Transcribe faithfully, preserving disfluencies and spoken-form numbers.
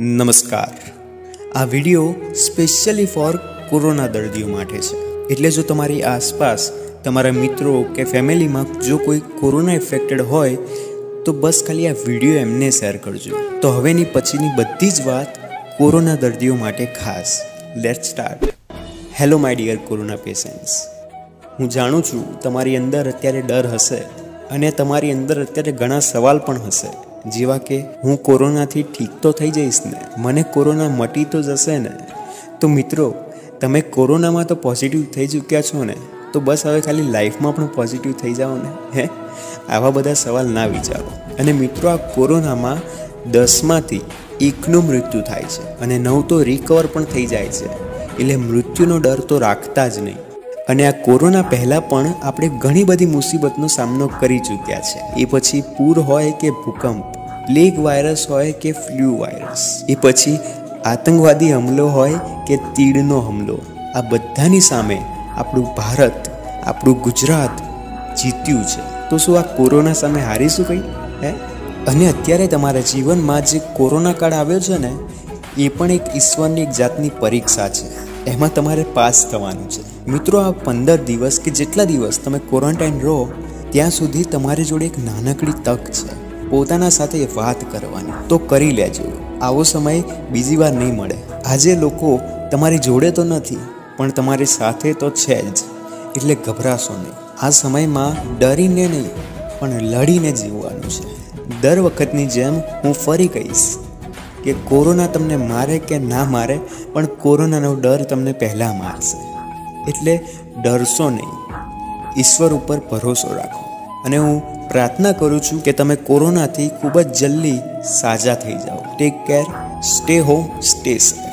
નમસ્કાર। આ video specially four corona દર્દીઓ માટે છે। એટલે જો તમારી આસપાસ તમારા મિત્રો કે ફેમિલીમાં જો કોઈ કોરોના ઇફેક્ટેડ હોય તો બસ ખાલી આ વિડિયો એમને શેર કરજો। તો હવેની પછીની બધી જ વાત કોરોના દર્દીઓ માટે ખાસ। Let's start. Hello my dear corona patients, હું જાણું છું તમારી અંદર અત્યારે ડર હશે અને તમારી અંદર અત્યારે ઘણા સવાલ પણ હશે, જેવા કે હું કોરોનાથી ઠીક તો થઈ જઈશ ને, મને કોરોના મટી તો જશે ને। તો મિત્રો, તમે કોરોનામાં તો પોઝિટિવ થઈ ચૂક્યા છો ને, તો બસ હવે ખાલી લાઈફમાં પણ પોઝિટિવ થઈ જાઓ ને, હે? આવા બધા સવાલ ના વિચારો। અને મિત્રો, આ કોરોનામાં દસમાંથી એકનું મૃત્યુ થાય છે અને નવ તો રિકવર પણ થઈ જાય છે, એટલે મૃત્યુનો ડર તો રાખતા જ નહીં। અને આ કોરોના પહેલાં પણ આપણે ઘણી બધી મુસીબતનો સામનો કરી ચૂક્યા છે। એ પછી પૂર હોય કે ભૂકંપ, પ્લેગ વાયરસ હોય કે ફ્લૂ વાયરસ, એ પછી આતંકવાદી હુમલો હોય કે તીડનો હુમલો, આ બધાની સામે આપણું ભારત, આપણું ગુજરાત જીત્યું છે। તો શું આ કોરોના સામે હારીશું કંઈ, હે? અને અત્યારે તમારા જીવનમાં જે કોરોના કાળ આવ્યો છે ને, એ પણ એક ઈશ્વરની એક જાતની પરીક્ષા છે। એમાં તમારે પાસ થવાનું છે। મિત્રો, આ પંદર દિવસ કે જેટલા દિવસ તમે ક્વોરન્ટાઇન રહો ત્યાં સુધી તમારી જોડે એક નાનકડી તક છે પોતાના સાથે વાત કરવાની, તો કરી લેજો। આવો સમય બીજી વાર નહીં મળે। આજે લોકો તમારી જોડે તો નથી પણ તમારી સાથે તો છે જ, એટલે ગભરાશો નહીં। આ સમયમાં ડરીને નહીં પણ લડીને જીવવાનું છે। દર વખતની જેમ હું ફરી કહીશ કે કોરોના તમને મારે કે ના મારે, પણ કોરોનાનો ડર તમને પહેલાં મારશે, એટલે ડરશો નહીં, ઈશ્વર ઉપર ભરોસો રાખો। અને હું પ્રાર્થના કરું છું કે તમે કોરોનાથી ખૂબ જ જલ્દી સાજા થઈ જાઓ। Take care, stay home, stay safe.